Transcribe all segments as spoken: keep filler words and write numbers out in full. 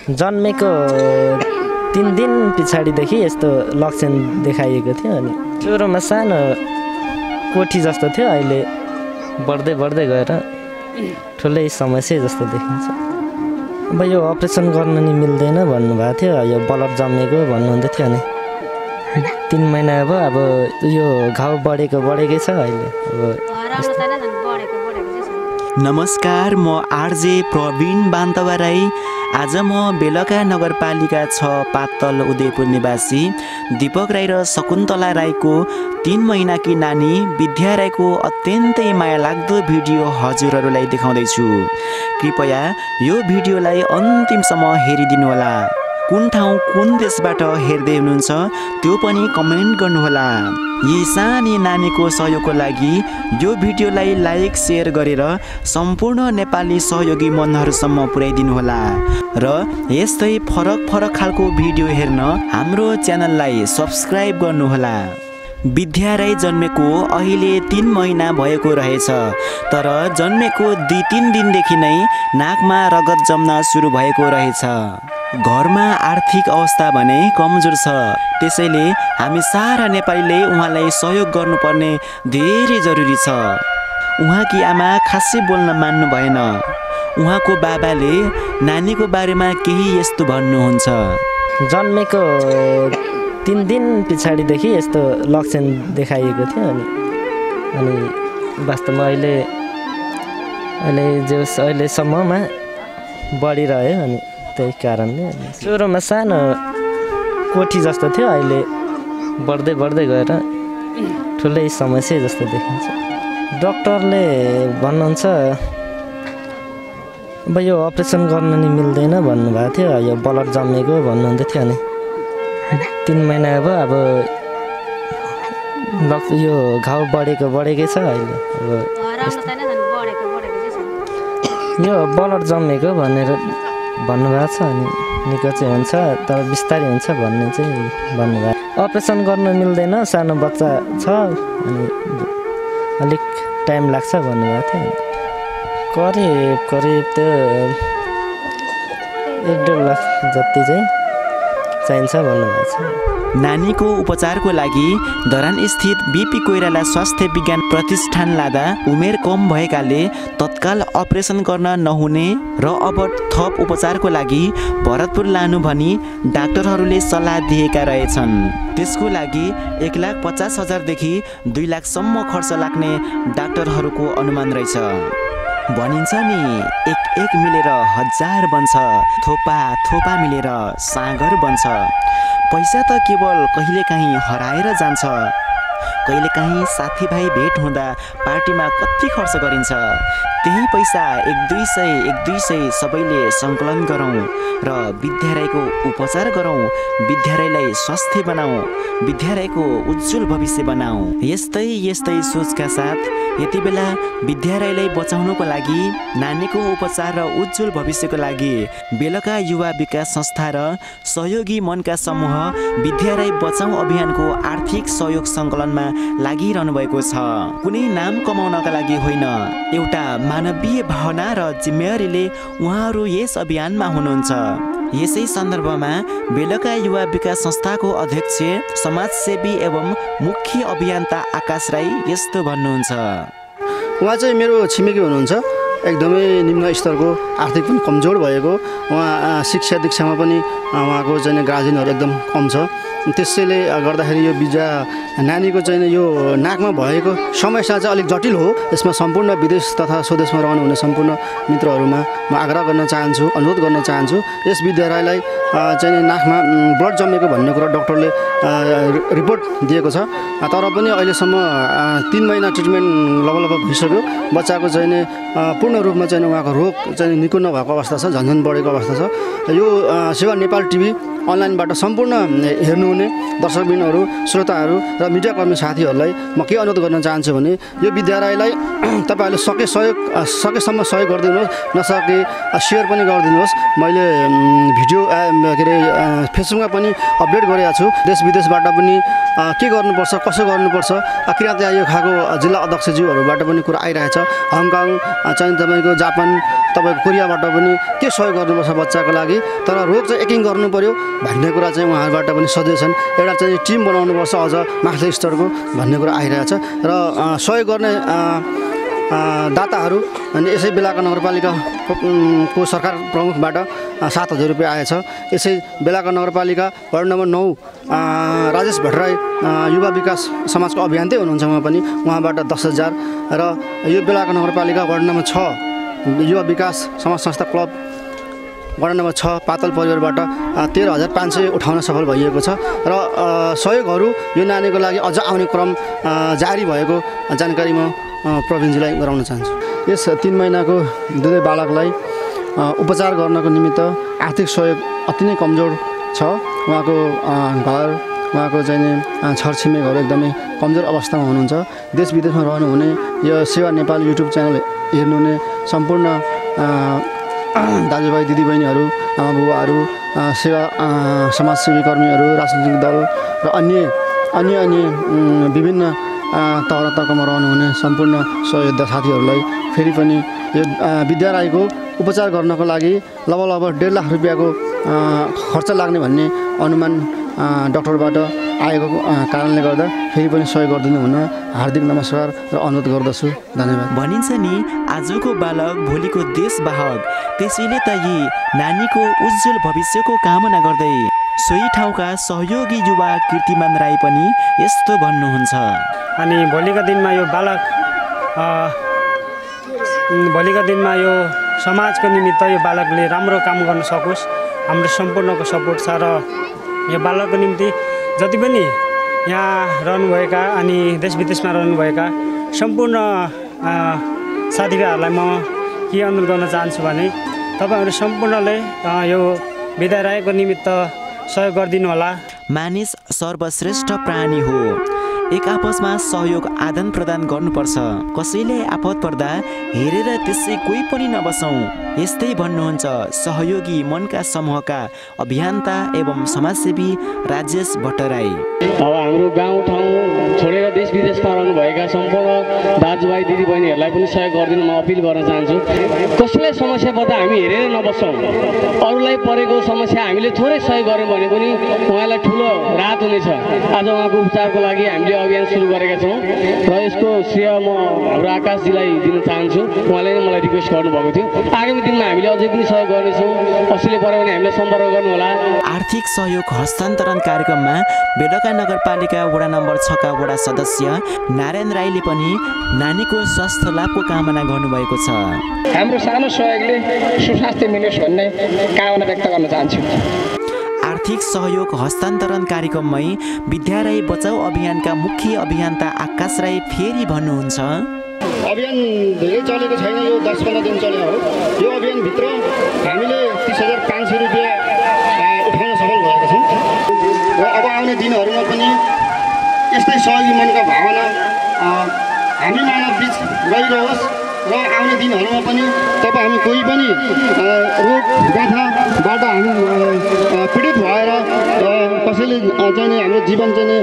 जन्मेको तीन दिन पछाडिदेखि यस्तो लक्षण देखाइएको थियो अनि सुरुमा सानो कोठी जस्तो थियो, अहिले बढ्दै बढ्दै गएर ठुलै समस्या जस्तो देखिन्छ। अब यो अपरेसन गर्न नि मिल्दैन भन्नुभएको थियो, यो बलर जन्मेको भन्नुहुँदै थियो नि तिन महिना अब अब यो घाउ बढेको बढेकै छ अहिले अब। नमस्कार, म आरजे प्रवीण बान्तवा राई। आज म बेलका नगरपालिका छ पातल उदयपुर निवासी दीपक राई र शकुन्तला राईको तीन महिनाकी नानी विद्या राईको अत्यन्तै माया लाग्दो भिडियो हजुरहरूलाई देखाउँदैछु। कृपया यो भिडियोलाई अन्तिमसम्म हेरिदिनुहोला। कुन ठाउँ कुन देशबाट हेर्दै हुनुहुन्छ त्यो पनि कमेन्ट गर्नुहोला। यी सानी नानीको सहयोगको लागि यो भिडियोलाई लाइक सेयर गरेर सम्पूर्ण नेपाली सहयोगी मनहरूसम्म पुर्याइदिनुहोला र यस्तै फरक फरक खालको भिडियो हेर्न हाम्रो च्यानललाई सब्स्क्राइब गर्नुहोला। विद्या राई जन्मेको अहिले तीन महिना भएको रहेछ, तर जन्मेको दुई तिन दिनदेखि नै नाकमा रगत जम्न सुरु भएको रहेछ। घरमा आर्थिक अवस्था भने कमजोर छ, त्यसैले हामी सारा नेपालीले उहाँलाई सहयोग गर्नुपर्ने धेरै जरुरी छ। उहाँकी आमा खासै बोल्न मान्नु भएन। उहाँको बाबाले नानीको बारेमा केही यस्तो भन्नुहुन्छ। जन्मेको तिन दिन पछाडिदेखि यस्तो लक्षण देखाइएको थियो अनि अनि वास्तवमा अहिले अहिले जस अहिलेसम्ममा बढिरह्यो अनि त्यही कारणले सुरुमा सानो कोठी जस्तो थियो, अहिले बढ्दै बढ्दै गएर ठुलै समस्या जस्तो देखिन्छ। डक्टरले भन्नुहुन्छ अब यो अपरेसन गर्न नि मिल्दैन भन्नुभएको थियो, यो बलर जन्मेको भन्नुहुँदै थियो नि तिन महिना अब अब यो घाउ बढेको बढेकै छ अहिले अब। यो बलर जन्मेको भनेर भन्नुभएको छ अनि निको चाहिँ हुन्छ तर बिस्तारै हुन्छ भन्ने चाहिँ भन्नुभयो। अपरेसन गर्न मिल्दैन, सानो बच्चा छ अनि अलिक टाइम लाग्छ भन्नुभएको थियो। करिब करिब त्यो एक डेढ लाख जति चाहिँ चाहिन्छ भन्नुभएको छ। नानीको उपचारको लागि धरान स्थित बिपी कोइराला स्वास्थ्य विज्ञान प्रतिष्ठान लाँदा उमेर कम भएकाले तत्काल अपरेसन गर्न नहुने र अब थप उपचारको लागि भरतपुर लानु भनी डाक्टरहरूले सल्लाह दिएका रहेछन्। त्यसको लागि एक लाख पचास हजारदेखि दुई लाखसम्म खर्च लाग्ने डाक्टरहरूको अनुमान रहेछ। भनिन्छ नि एक एक मिलेर हजार बन्छ, थोपा थोपा मिलेर सागर बन्छ। पैसा त केवल कहिलेकाहीँ हराएर जान्छ। कहिलेकाहीँ साथीभाइ भेट हुँदा पार्टीमा कति खर्च गरिन्छ, त्यही पैसा एक दुई सय एक दुई सय सबैले सङ्कलन गरौँ र विद्या राईको उपचार गरौँ, विद्या राईलाई स्वास्थ्य बनाऊ, विद्या राईको उज्जवल भविष्य बनाऊ। यस्तै यस्तै सोचका साथ यति बेला विद्या राईलाई बचाउनुको लागि, नानीको उपचार र उज्जवल भविष्यको लागि बेलका युवा विकास संस्था र सहयोगी मनका समूह विद्या राई बचाउ अभियानको आर्थिक सहयोग सङ्कलनमा लागिरहनु भएको छ। कुनै नाम कमाउनका लागि होइन, एउटा मानवीय भावना र जिम्मेवारीले उहाँहरू यस अभियानमा हुनुहुन्छ। यसै सन्दर्भमा बेलका युवा विकास संस्थाको अध्यक्ष समाजसेवी एवं मुख्य अभियन्ता आकाश राई यस्तो भन्नुहुन्छ। उहाँ चाहिँ मेरो छिमेकी हुनुहुन्छ, एकदमै निम्न स्तरको, आर्थिक पनि कमजोर भएको। उहाँ शिक्षा दीक्षामा पनि उहाँको चाहिँ गार्जियनहरू एकदम कम छ। त्यसैले गर्दाखेरि यो विद्या नानीको चाहिँ यो नाकमा भएको समस्या चाहिँ अलिक जटिल हो। यसमा सम्पूर्ण विदेश तथा स्वदेशमा रहनुहुने सम्पूर्ण मित्रहरूमा म आग्रह गर्न चाहन्छु, अनुरोध गर्न चाहन्छु। यस विद्या राईलाई चाहिँ नाकमा ब्लड जमेको भन्ने कुरा डक्टरले रिपोर्ट दिएको छ, तर पनि अहिलेसम्म तिन महिना ट्रिटमेन्ट लगभग भइसक्यो। बच्चाको चाहिँ पूर्ण रूपमा चाहिँ उहाँको रोग चाहिँ निको नभएको अवस्था छ, झन्झन बढेको अवस्था छ। यो सेवा नेपाल टिभी अनलाइनबाट सम्पूर्ण हेर्नुहुने दर्शकबिनहरू, श्रोताहरू र मिडियाकर्मी साथीहरूलाई म के अनुरोध गर्न चाहन्छु भने यो विद्या राईलाई तपाईँहरूले सके सहयोग सकेसम्म सहयोग गरिदिनुहोस्, नसके सेयर पनि गरिदिनुहोस्। मैले भिडियो के अरे फेसबुकमा पनि अपडेट गरेको छु। देश विदेशबाट पनि के गर्नुपर्छ कसो गर्नुपर्छ किराँत यो खाएको जिल्ला अध्यक्षज्यूहरूबाट पनि कुरा आइरहेछ हङकङ चाहिँ तपाईँको जापान तपाईँको कोरियाबाट पनि के सहयोग गर्नुपर्छ बच्चाको लागि तर रोग चाहिँ एकिङ गर्नु पर्यो भन्ने कुरा चाहिँ उहाँहरूबाट पनि सजेसन एउटा चाहिँ टिम बनाउनुपर्छ अझ माथिल्लो स्तरको भन्ने कुरा आइरहेछ र सहयोग गर्ने दाताहरू अनि यसै बेलाका नगरपालिकाको सरकार प्रमुखबाट सात हजार रुपियाँ आएछ यसै बेलाका नगरपालिका वार्ड नम्बर नौ राजेश भट्टराई युवा विकास समाजको अभियन्ता हुनुहुन्छ उहाँ पनि उहाँबाट दस हजार र यो बेलाका नगरपालिका वार्ड नम्बर छ युवा विकास समाज संस्था क्लब वार्ड नम्बर छ पातल परिवारबाट तेह्र हजार पाँच सय उठाउन सफल भइएको छ र सहयोगहरू यो नानीको लागि अझ आउने क्रम जारी भएको जानकारी म प्रवीणजीलाई गराउन चाहन्छु यस तिन महिनाको दुवै बालकलाई उपचार गर्नको निमित्त आर्थिक सहयोग अति नै कमजोर छ उहाँको घर उहाँको चाहिँ छरछिमेकहरू एकदमै कमजोर अवस्थामा हुनुहुन्छ देश विदेशमा रहनुहुने यो सेवा नेपाल युट्युब च्यानल हेर्नुहुने सम्पूर्ण दाजुभाइ दिदीबहिनीहरू आमा बुबाहरू सेवा समाजसेवी कर्मीहरू राजनीतिक दल र अन्य अन्य अन्य विभिन्न तहर तर्कमा रहनुहुने सम्पूर्ण सहयोद्धा साथीहरूलाई फेरि पनि यो विद्यालयको उपचार गर्नको लागि लगभग लगभग डेढ लाख रुपियाँको खर्च लाग्ने भन्ने अनुमान डाक्टरबाट आएको कारणले गर्दा फेरि पनि सहयोग गरिदिनु हुन हार्दिक नमस्कार र अनुरोध गर्दछु धन्यवाद भनिन्छ नि आजको बालक भोलिको देशवाहक त्यसैले त यी नानीको उज्जवल भविष्यको कामना गर्दै सोही ठाउँका सहयोगी युवा कीर्तिमान राई पनि यस्तो भन्नुहुन्छ अनि भोलिका दिनमा यो बालक भोलिका दिनमा यो समाजको निमित्त यो बालकले राम्रो काम गर्न सकोस् हाम्रो सम्पूर्णको सपोर्ट छ र यो बालकको निम्ति जति पनि यहाँ रहनुभएका अनि देश विदेशमा रहनुभएका सम्पूर्ण साथीभाइहरूलाई म के अनुरोध गर्न चाहन्छु भने तपाईँहरू सम्पूर्णले यो विद्यालयको निमित्त सहयोग गरिदिनु होला मानिस सर्वश्रेष्ठ प्राणी हो एक आपसमा सहयोग आदान प्रदान गर्नुपर्छ कसैले आपत पर्दा हेरेर त्यसै कोही पनि नबसौँ यस्तै भन्नुहुन्छ सहयोगी मनका समूहका अभियन्ता एवं समाजसेवी राजेश भट्टराई अब हाम्रो गाउँठाउँ छोडेर देश विदेशमा रहनुभएका सम्पूर्ण दाजुभाइ दिदीबहिनीहरूलाई पनि सहयोग गरिदिनु म अपिल गर्न चाहन्छु कसैलाई समस्या पर्दा हामी हेरेर नबसौँ अरूलाई परेको समस्या हामीले थोरै सहयोग गऱ्यौँ भने पनि उहाँलाई ठुलो राहत हुनेछ आज उहाँको उपचारको लागि हामीले अभियान सुरु गरेका छौँ र यसको श्रेय म हाम्रो आकाशजीलाई दिन चाहन्छु उहाँले नै मलाई रिक्वेस्ट गर्नुभएको थियो आगामी दिनमा हामीले अझै पनि सहयोग गर्नेछौँ कसैले पऱ्यो भने हामीलाई सम्पर्क गर्नुहोला आर्थिक सहयोग हस्तान्तरण कार्यक्रममा बेलका नगरपालिका वडा नम्बर छका वडा सदस्य नारायण राईले पनि नानीको स्वास्थ्य लाभको कामना गर्नुभएको छ हाम्रो सानो सहयोगले सुस्वास्थ्य मिलोस् भन्ने कामना व्यक्त गर्न चाहन्छु आर्थिक सहयोग हस्तान्तरण कार्यक्रममै विद्यालय बचाउ अभियानका मुख्य अभियन्ता आकाश राई फेरि भन्नुहुन्छ अभियान धेरै चलेको छैन यो दस पन्ध्र दिन चल्यो हो यो अभियानभित्र हामीले तिस हजार पाँच सय रुपियाँ उठाउन सफल भएका छौँ र अब आउने दिनहरूमा पनि यस्तै सहयोगी मनका भावना हामी मानव बिच रहिरहोस् र आउने दिनहरूमा पनि तपाईँ हामी कोही पनि रोग गाथाबाट हामी पीडित भएर कसैले चाहिँ हाम्रो जीवन चाहिँ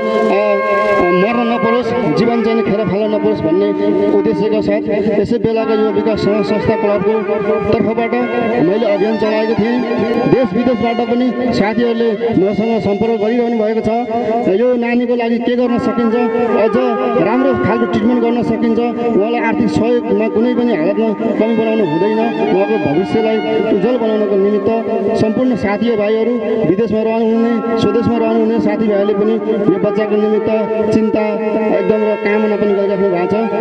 मर्न नपरोस् जीवन चाहिँ खेर फाल्न नपरोस् भन्ने उद्देश्यका साथ यसै बेलाका युवा विकास समाज संस्था क्लबको तर्फबाट मैले अभियान चलाएको थिएँ देश विदेशबाट पनि साथीहरूले मसँग सम्पर्क गरिरहनु भएको छ यो नानीको लागि के गर्न सकिन्छ अझ राम्रो खालको ट्रिटमेन्ट गर्न सकिन्छ उहाँलाई आर्थिक सहयोगमा कुनै पनि हालतमा कमी बनाउनु हुँदैन उहाँको भविष्यलाई उज्जवल बनाउनको निमित्त सम्पूर्ण साथीभाइहरू विदेशमा रहनुहुने स्वदेशमा रहनुहुने साथीभाइहरूले पनि यो बच्चाको निमित्त चिन्ता एकदम र कामना पनि गरिराख्नु भएको छ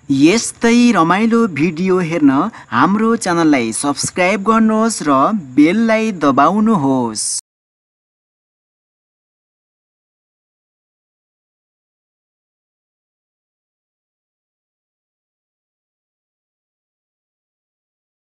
यस्तै रमाइलो भिडियो हेर्न हाम्रो च्यानललाई सब्स्क्राइब गर्नुहोस् र बेललाई दबाउनुहोस्।